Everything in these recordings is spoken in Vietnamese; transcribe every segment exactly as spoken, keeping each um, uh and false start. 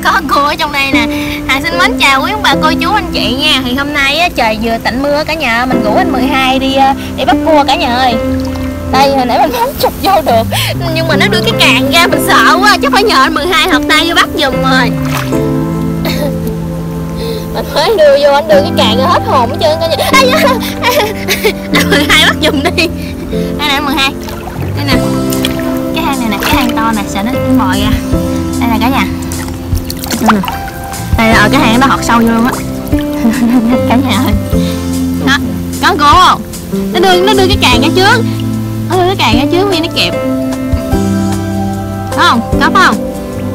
có cua ở trong đây nè. Hà xin mến chào quý ông bà cô chú anh chị nha. Thì hôm nay á, trời vừa tạnh mưa cả nhà, mình rủ anh mười hai đi đi bắt cua cả nhà ơi. Đây hồi nãy mình muốn chụp vô được nhưng mà nó đưa cái càng ra mình sợ quá, chắc phải nhờ anh mười hai hợp tay vô bắt giùm rồi. Mình mới đưa vô anh đưa cái càng ra hết hồn hết trơn cả nhà. Anh mười hai bắt giùm đi. Đây nè anh mười hai. Đây nè. Cái hang này nè, cái hang to nè, sợ nó bòi ra. Đây nè cả nhà. Ừ. Đây là cái hang đó họt sâu vô luôn á. Cả nhà ơi. Đó, có cua không? Nó đưa nó đưa cái càng ra trước. Nó đưa cái càng ra trước vì nó kẹp. Có không? Có phải không?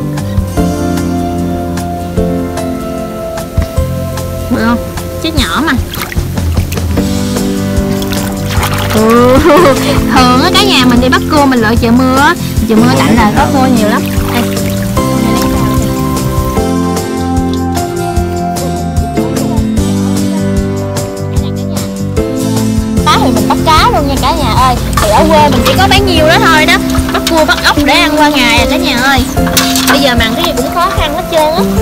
Được không? Chết nhỏ mà. Ừ. Thường á cả nhà mình đi bắt cua mình lựa trời mưa á, trời mưa tạnh là có cua nhiều lắm. Đây. Cá thì mình bắt cá luôn nha cả nhà ơi. Thì ở quê mình chỉ có bấy nhiêu đó thôi đó, bắt cua bắt ốc để ăn qua ngày à cả nhà ơi. Bây giờ mặn cái gì cũng khó khăn hết trơn á.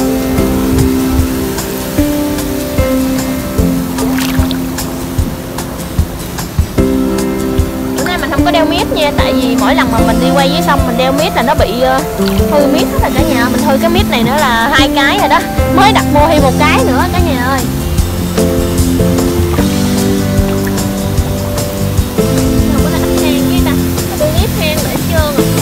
Không có đeo mít nha, tại vì mỗi lần mà mình đi quay dưới sông mình đeo mít là nó bị uh, hư mít hết rồi cả nhà. Mình hư cái mít này nữa là hai cái rồi đó, mới đặt mua thêm một cái nữa cả nhà ơi. Không có là ấp hang với ta, tôi ghép hang lại hết trơn rồi.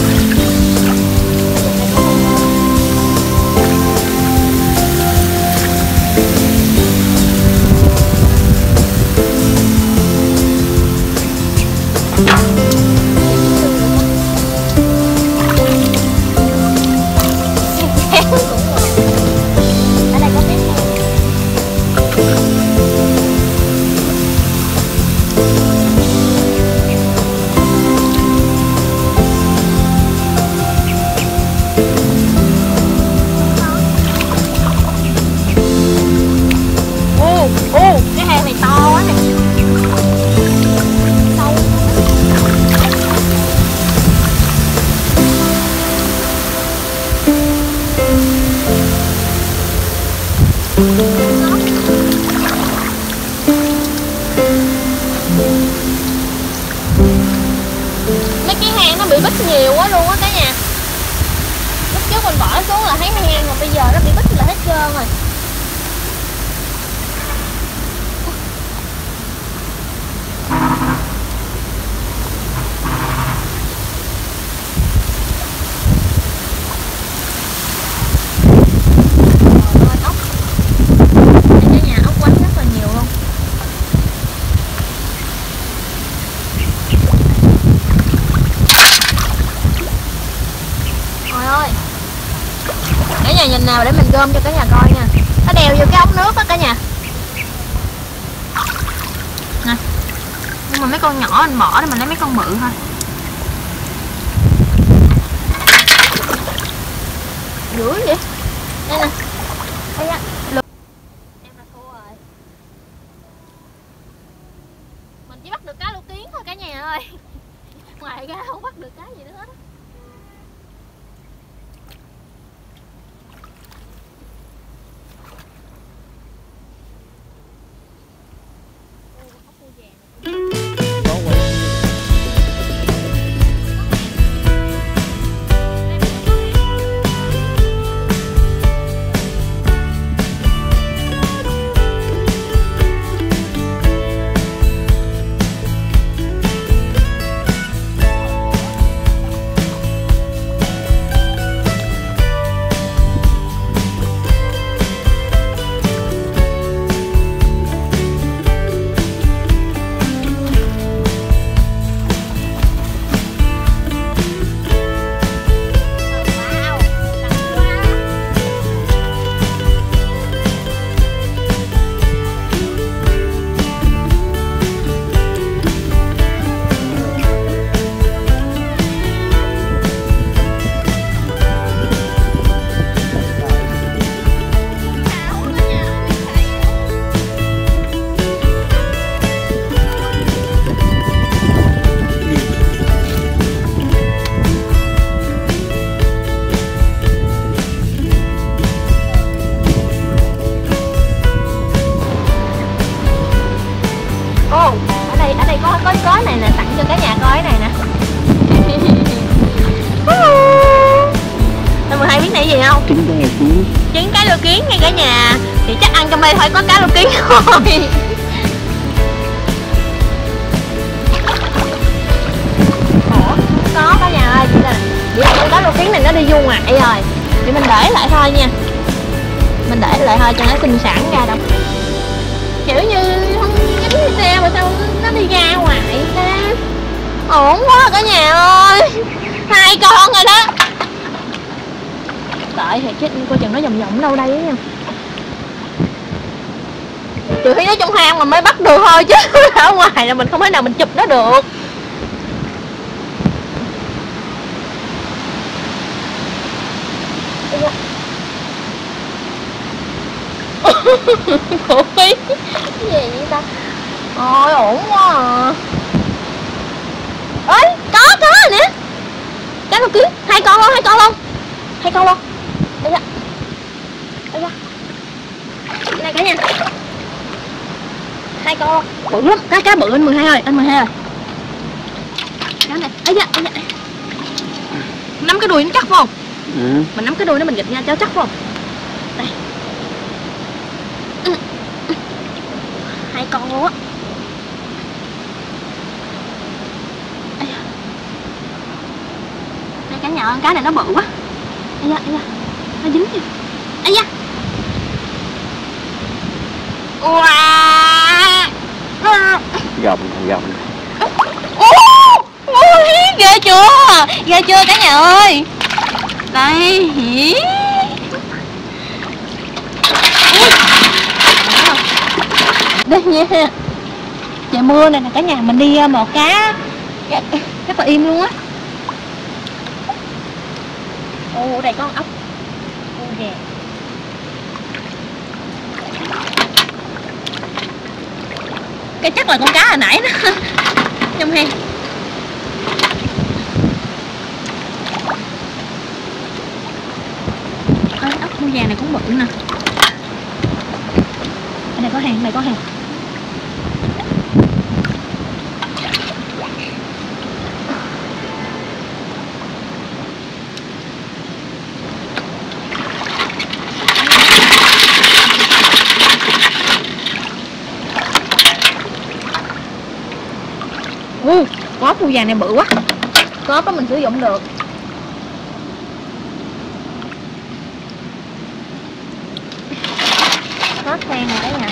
Mấy cái hang nó bị bít nhiều quá luôn á cả nhà. Lúc trước mình bỏ xuống là thấy hang, mà bây giờ nó bị bít là hết trơn rồi. Cả nhà nhìn nào để mình gom cho cả nhà coi nha. Nó đeo vô cái ống nước đó cả nhà nè. Nhưng mà mấy con nhỏ anh bỏ để mình lấy mấy con bự thôi. Dữ vậy. Đây nè. Đây á. Em là thua rồi. Mình chỉ bắt được cá lô kiến thôi cả nhà ơi. Ngoài ra không bắt được cá gì nữa hết. coi cái này nè. Anh mười hai biết này gì không? Trứng cá lô kiến. Trứng cá lô kiến nha cả nhà. Thì chắc ăn trong đây phải có cá lô kiến thôi. Ủa, có cả nhà ơi, chỉ là chỉ là con cá lô kiến này nó đi du ngoại rồi. Thì mình để lại thôi nha. Mình để lại thôi cho nó sinh sản ra đâu. Kiểu như không dính xe mà sao nó đi ra ngoài ta. Ổn quá cả nhà ơi. Hai con rồi đó. Tại thiệt chứ coi chừng nó vòng vòng đâu đây á nha. Trừ khi nó trong hang mà mới bắt được thôi chứ ở ngoài là mình không thể nào mình chụp nó được. Khổ phí. Cái gì vậy ta? Ôi ổn quá à. Ơi có có rồi nè. Cá lô kiến hai con luôn, hai con luôn, hai con luôn. Đây ra, đây ra. Đây này cả nhà. Hai con luôn. Bự lắm, cá cá bự anh mười hai ơi, anh mười hai ơi. Cá này, ấy da, ấy da. Nắm cái đuôi nó chắc phải không? Ừ. Mình nắm cái đuôi nó mình gịch ra cho chắc phải không? Đây. Ừ. Hai con luôn á. Đây cả nhà ơi, cá này nó bự quá. Ây da, ây da. Nó dính kìa. Ây da. Wow. Gồng gồng. Ôi, ghê chưa? Ghê chưa cả nhà ơi? Đây. Đây nha. Trời mưa này nè cả nhà, mình đi một cá rất là im luôn á. Ồ, đây có con ốc. Ô kìa. Cái chắc là con cá hồi nãy đó trong hang. Ôi, ốc mua vàng này cũng bự nè. Ở đây có hàng, đây có hàng. Ui, có phu vàng này bự quá. Có đó mình sử dụng được. Có sen này cả nhà.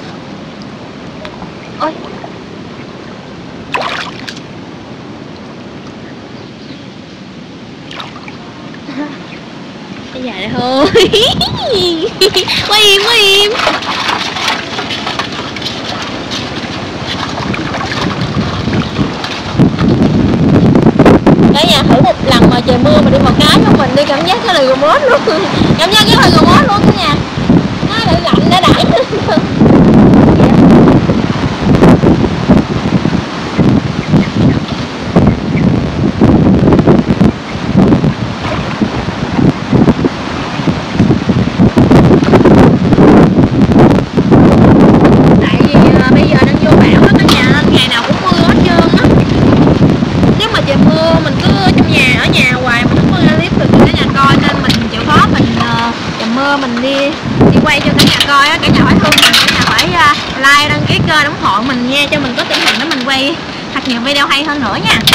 Ôi. Cái dài này thôi. Quá im, quá im. Cả nhà thử một lần mà trời mưa mà đi một cái của mình đi cảm giác cái là remote luôn. Cảm giác cái là remote luôn cả nhà. Nó lại lạnh đã đẩy. Tại vì bây giờ đang vô bão đó cả nhà, nên ngày nào cũng mưa hết trơn á. Nếu mà trời mưa mình cứ trong nhà ở nhà hoài mình không có ra clip được cả nhà coi, nên mình chịu khó mình uh, trời mưa mình đi đi quay cho cả nhà coi á. Cả nhà phải thương mình, cả nhà phải uh, like đăng ký kênh ủng hộ mình nha, cho mình có tinh thần để mình quay thật nhiều video hay hơn nữa nha.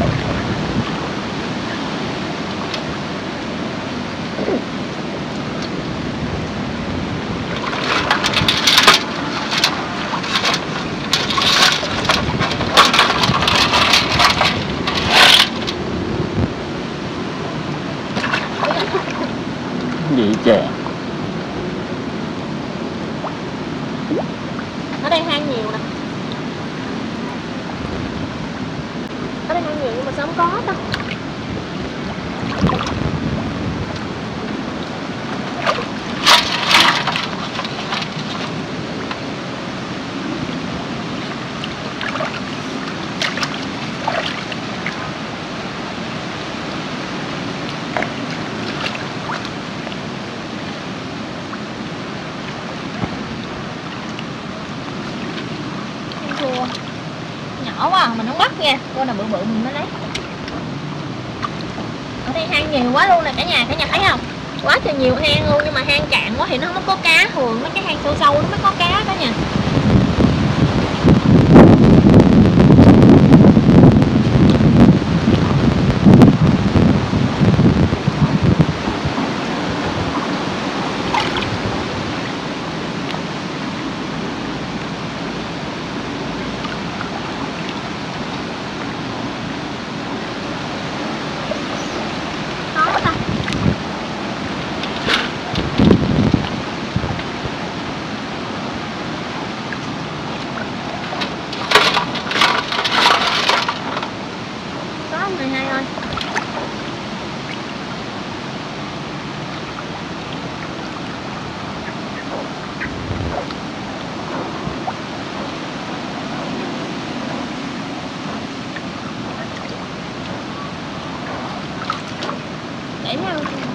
Gì chè. Ở đây hang nhiều nè. Ở đây hang nhiều nhưng mà sao không có ta? nhỏ quá mình không bắt nha, con nào bự bự mình mới lấy. Ở đây hang nhiều quá luôn nè cả nhà, cả nhà thấy không? Quá trời nhiều hang luôn, nhưng mà hang cạn quá thì nó không có cá, thường mấy cái hang sâu sâu nó mới có cá cả nhà. Để nhau.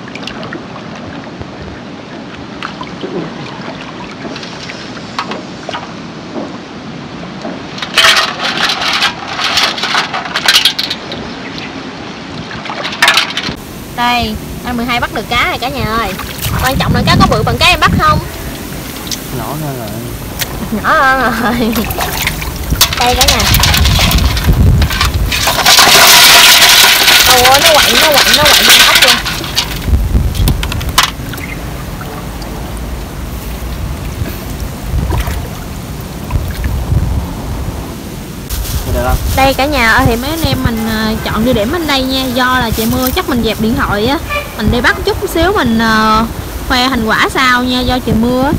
Đây, anh mười hai bắt được cá rồi cả nhà ơi. Quan trọng là cá có bự bằng cái em bắt không? Nhỏ hơn rồi. Nhỏ hơn rồi. Đây cả nhà. Ồ, nó quậy, nó quậy, nó quậy lên ốc luôn. Đây cả nhà ơi, thì mấy anh em mình uh, chọn địa điểm bên đây nha. Do là trời mưa chắc mình dẹp điện thoại á, mình đi bắt chút xíu mình uh, khoe thành quả sau nha, do trời mưa á.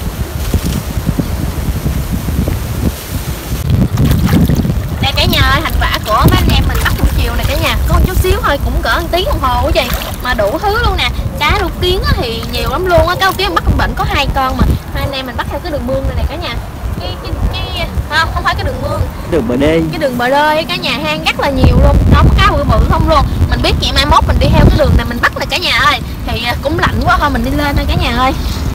Đây cả nhà ơi, thành quả của mấy anh em mình bắt buổi chiều này cả nhà, có một chút xíu thôi, cũng cỡ một tiếng đồng hồ quá gì mà đủ thứ luôn nè. Cá lục kiến á thì nhiều lắm luôn á, cá lục kiến bắt con bệnh có hai con mà hai anh em mình bắt theo cái đường mương này nè cả nhà. Cái cái cái không, không phải cái đường mương, đường bờ đê, cái đường bờ đê cả nhà, hang rất là nhiều luôn, đó có cá bự bự không luôn. Mình biết vậy mai mốt mình đi theo cái đường này mình bắt này cả nhà ơi, thì cũng lạnh quá thôi mình đi lên thôi cả nhà ơi.